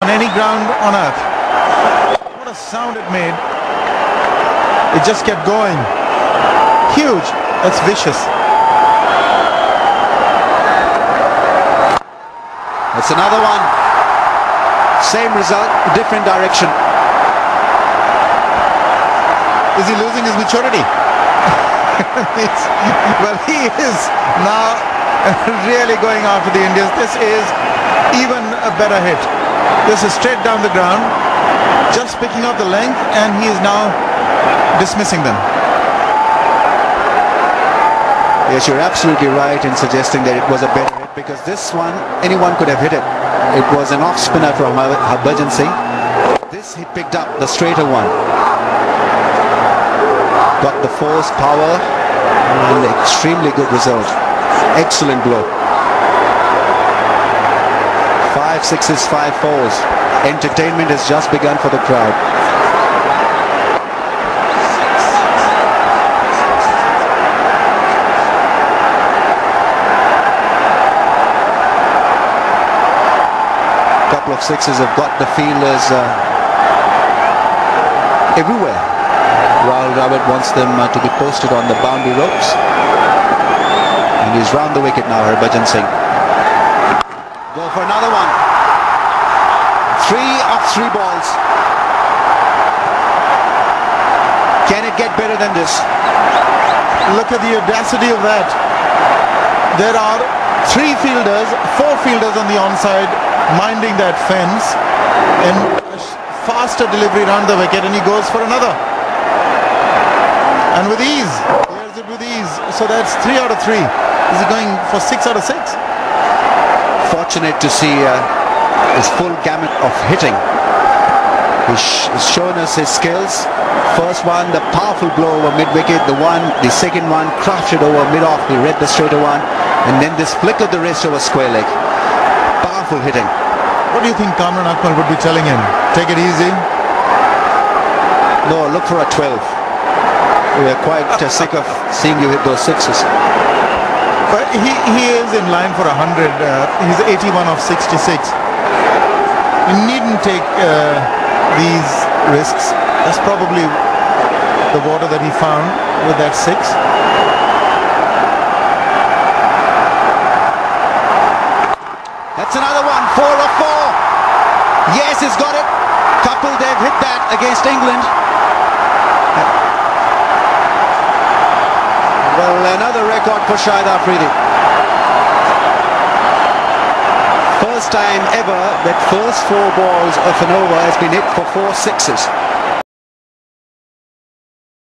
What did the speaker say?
on any ground on earth. What a sound it made. It just kept going. Huge. That's vicious. It's another one. Same result, different direction. Is he losing his maturity? Well, he is now really going after the Indians. This is even a better hit. This is straight down the ground, just picking up the length, and he is now dismissing them. Yes, you're absolutely right in suggesting that it was a better hit, because this one, anyone could have hit it. It was an off spinner from Harbhajan Singh. This he picked up, the straighter one. Got the force, power, and extremely good result. Excellent blow. 5 sixes, 5 fours. Entertainment has just begun for the crowd. Couple of sixes have got the fielders everywhere. Rahul Dravid wants them to be posted on the boundary ropes. And he's round the wicket now, Harbhajan Singh. Go for another one. 3 of 3 balls. Can it get better than this? Look at the audacity of that. There are 3 fielders, 4 fielders on the onside minding that fence, and a faster delivery round the wicket, and he goes for another. And with ease, here's it with ease. So that's 3 out of 3. Is he going for 6 out of 6? Fortunate to see his full gamut of hitting. He's shown us his skills. First one, the powerful blow over mid-wicket. The second one, crafted over mid-off. He read the straighter one. And then this flick of the wrist over square leg. Powerful hitting. What do you think Kamran Akmal would be telling him? Take it easy? No, look for a 12. We are quite sick of seeing you hit those sixes. But he is in line for 100. He's 81 of 66. You needn't take these risks. That's probably the water that he found with that 6. That's another one. 4 of 4. Yes, he's got it. Kapil Dev hit that against England. Well, another record for Shahid Afridi. First time ever that first 4 balls of an over has been hit for 4 sixes.